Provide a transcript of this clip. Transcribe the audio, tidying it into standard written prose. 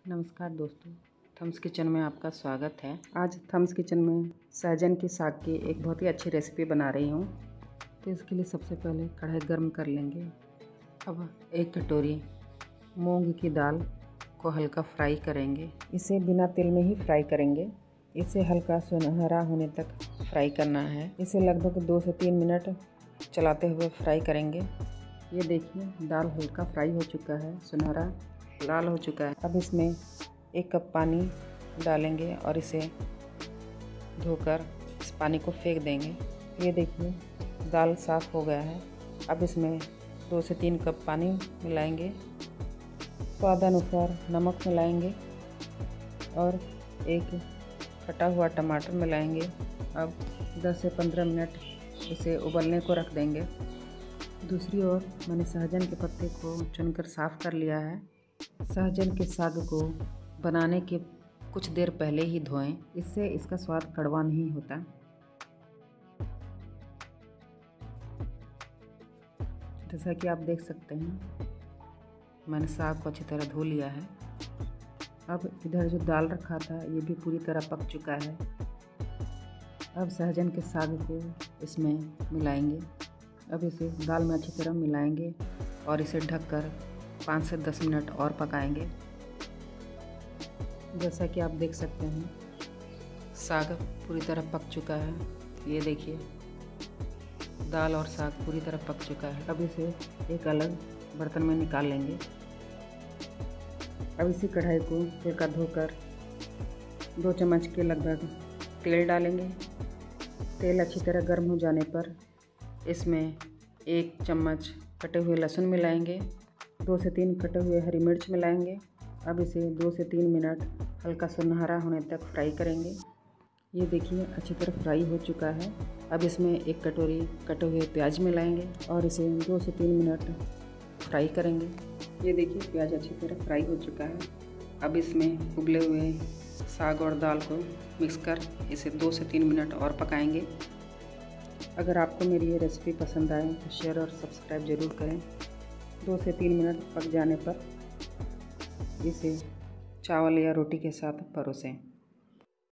नमस्कार दोस्तों, Thums kitchen में आपका स्वागत है। आज थम्स किचन में सहजन की साग की एक बहुत ही अच्छी रेसिपी बना रही हूँ। तो इसके लिए सबसे पहले कढ़ाई गर्म कर लेंगे। अब एक कटोरी मूंग की दाल को हल्का फ्राई करेंगे। इसे बिना तेल में ही फ्राई करेंगे। इसे हल्का सुनहरा होने तक फ्राई करना है। इसे लगभग 2 से 3 मिनट चलाते हुए फ्राई करेंगे। ये देखिए, दाल हल्का फ्राई हो चुका है, सुनहरा लाल हो चुका है। अब इसमें 1 कप पानी डालेंगे और इसे धोकर इस पानी को फेंक देंगे। ये देखिए, दाल साफ़ हो गया है। अब इसमें 2 से 3 कप पानी मिलाएंगे, स्वादानुसार नमक मिलाएंगे और एक कटा हुआ टमाटर मिलाएंगे। अब 10 से 15 मिनट इसे उबलने को रख देंगे। दूसरी ओर मैंने सहजन के पत्ते को चुनकर साफ़ कर लिया है। सहजन के साग को बनाने के कुछ देर पहले ही धोएं, इससे इसका स्वाद कड़वा नहीं होता। जैसा कि आप देख सकते हैं, मैंने साग को अच्छी तरह धो लिया है। अब इधर जो दाल रखा था ये भी पूरी तरह पक चुका है। अब सहजन के साग को इसमें मिलाएंगे। अब इसे दाल में अच्छी तरह मिलाएंगे और इसे ढककर 5 से 10 मिनट और पकाएंगे। जैसा कि आप देख सकते हैं, साग पूरी तरह पक चुका है। ये देखिए, दाल और साग पूरी तरह पक चुका है। अब इसे एक अलग बर्तन में निकाल लेंगे। अब इसी कढ़ाई को हल्का धोकर 2 चम्मच के लगभग तेल डालेंगे। तेल अच्छी तरह गर्म हो जाने पर इसमें 1 चम्मच कटे हुए लहसुन मिलाएंगे, 2 से 3 कटे हुए हरी मिर्च मिलाएंगे। अब इसे 2 से 3 मिनट हल्का सुनहरा होने तक फ्राई करेंगे। ये देखिए, अच्छी तरह फ्राई हो चुका है। अब इसमें 1 कटोरी कटे हुए प्याज मिलाएंगे और इसे 2 से 3 मिनट फ्राई करेंगे। ये देखिए, प्याज अच्छी तरह फ्राई हो चुका है। अब इसमें उबले हुए साग और दाल को मिक्स कर इसे 2 से 3 मिनट और पकाएंगे। अगर आपको मेरी ये रेसिपी पसंद आए तो शेयर और सब्सक्राइब ज़रूर करें। 2 से 3 मिनट पक जाने पर इसे चावल या रोटी के साथ परोसें।